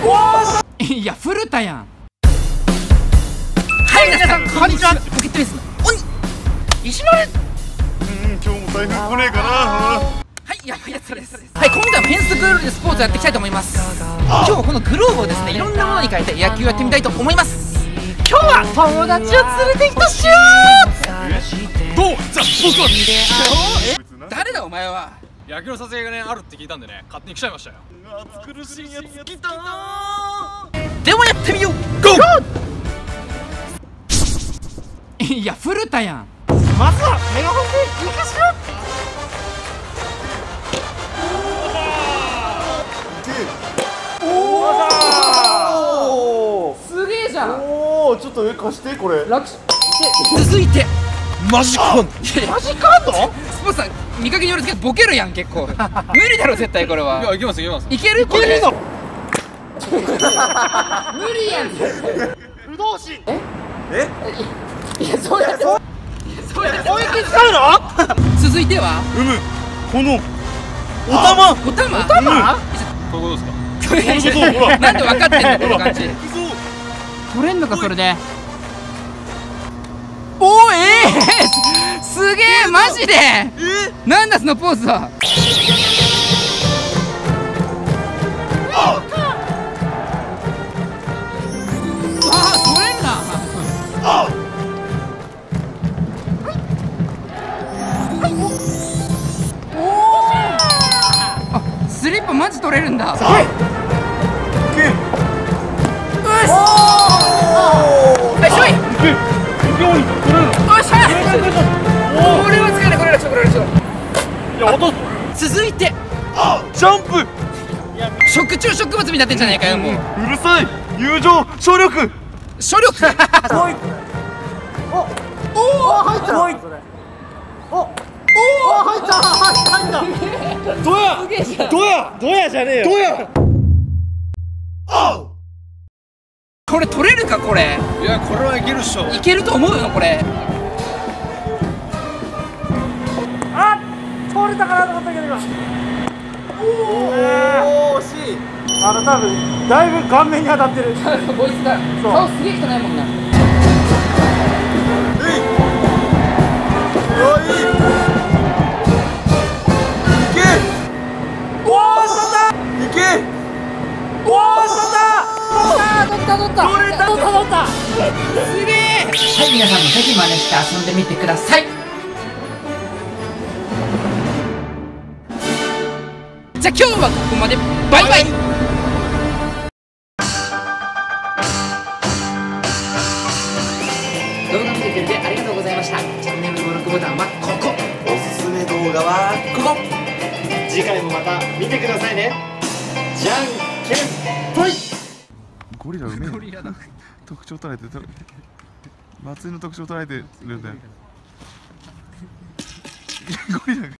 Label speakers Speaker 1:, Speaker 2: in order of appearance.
Speaker 1: いや古田やん。はい皆さんこんにちは。ポケットレースの鬼石丸。
Speaker 2: 今日も台風来ねえかな。
Speaker 1: はいやばいやつです。はい今回もフェンスグルールでスポーツやっていきたいと思います。今日はこのグローブをですねいろんなものに変えて野球やってみたいと思います。今日は友達を連れてきたっしゅー。
Speaker 2: どうじゃ僕は
Speaker 1: 誰だお前は。
Speaker 3: 野球の撮影がねあるって聞いたんでね勝手に来ちゃいましたよ。
Speaker 2: 暑苦しいやつ来た。
Speaker 1: ではやってみよう。ゴー。いや古田やん。まずはメガホンでいかしろ。おおすげえじゃん。
Speaker 2: おおちょっと上貸してこれ。
Speaker 1: 楽続いて
Speaker 3: マジかん。
Speaker 1: マジかんのスポーツさん見かけによるんですけどボケるやん結構無理だろ絶対これは。
Speaker 3: いやいけますいけます。
Speaker 1: いけるこれ。
Speaker 2: いけるの
Speaker 1: 無理やん絶対。
Speaker 2: 不動詞。
Speaker 1: いやそうやってそうやって
Speaker 2: 攻撃使うの？
Speaker 1: 続いては
Speaker 2: このおたま。
Speaker 1: おたまおたま
Speaker 3: こういうことですか。
Speaker 2: ほら
Speaker 1: なんで分かってんのこの感じ。
Speaker 2: そう
Speaker 1: 取れんのかそれで。おおすげえマジで。なんだそのポーズは。ああ取れんな。あスリッパマジ取れるんだ。続いて
Speaker 2: ジャンプ。
Speaker 1: 食虫植物になってんじゃないかよもう。
Speaker 2: うるさい。友情省力。
Speaker 1: 処力
Speaker 2: 入った。どやじゃねえよ。どや。
Speaker 1: これ取れるかこれ。
Speaker 3: いやこれはいけるっしょ。
Speaker 1: いけると思うよこれ。
Speaker 2: 取れたかなと思ったけど今。おお惜しい。多分だいぶ顔面に当たってる。
Speaker 1: こいつだ。顔すげえ汚いもんな。すげえ。はい皆さんもぜひ真似して遊んでみてください。じゃあ今日はここまで。バイバイ。動画見てくれてありがとうございました。チャンネル登録ボタンはここ。
Speaker 2: おすすめ動画はここ。次回もまた見てくださいね。じゃんけんぽい。ゴリラうめえ。ゴリラだ。特徴捉えて松井の特徴捉えてるんだよ。ゴリラ